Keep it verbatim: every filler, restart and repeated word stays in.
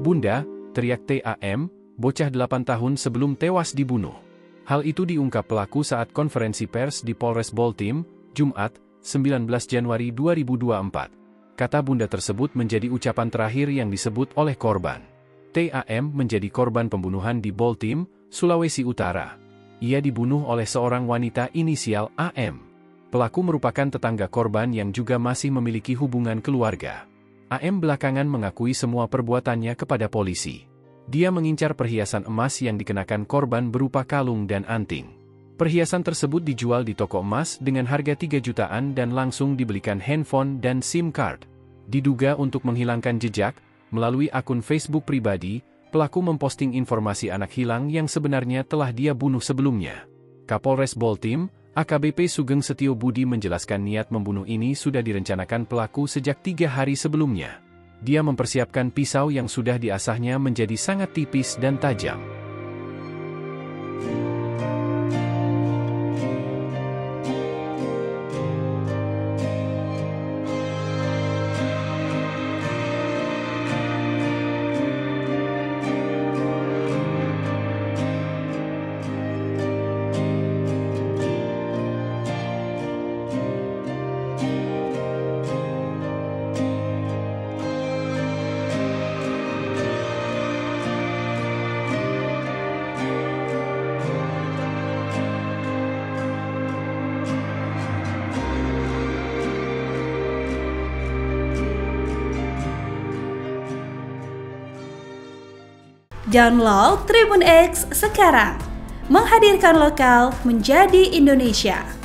"Bunda," teriak T A M, bocah delapan tahun sebelum tewas dibunuh. Hal itu diungkap pelaku saat konferensi pers di Polres Boltim, Jumat, sembilan belas Januari dua ribu dua puluh empat. Kata bunda tersebut menjadi ucapan terakhir yang disebut oleh korban. T A M menjadi korban pembunuhan di Boltim, Sulawesi Utara. Ia dibunuh oleh seorang wanita inisial A M. Pelaku merupakan tetangga korban yang juga masih memiliki hubungan keluarga. A M belakangan mengakui semua perbuatannya kepada polisi. Dia mengincar perhiasan emas yang dikenakan korban berupa kalung dan anting. Perhiasan tersebut dijual di toko emas dengan harga tiga jutaan dan langsung dibelikan handphone dan SIM card. Diduga untuk menghilangkan jejak, melalui akun Facebook pribadi, pelaku memposting informasi anak hilang yang sebenarnya telah dia bunuh sebelumnya. Kapolres Boltim, A K B P Sugeng Setio Budi menjelaskan niat membunuh ini sudah direncanakan pelaku sejak tiga hari sebelumnya. Dia mempersiapkan pisau yang sudah diasahnya menjadi sangat tipis dan tajam. Download Tribun X sekarang, menghadirkan lokal menjadi Indonesia.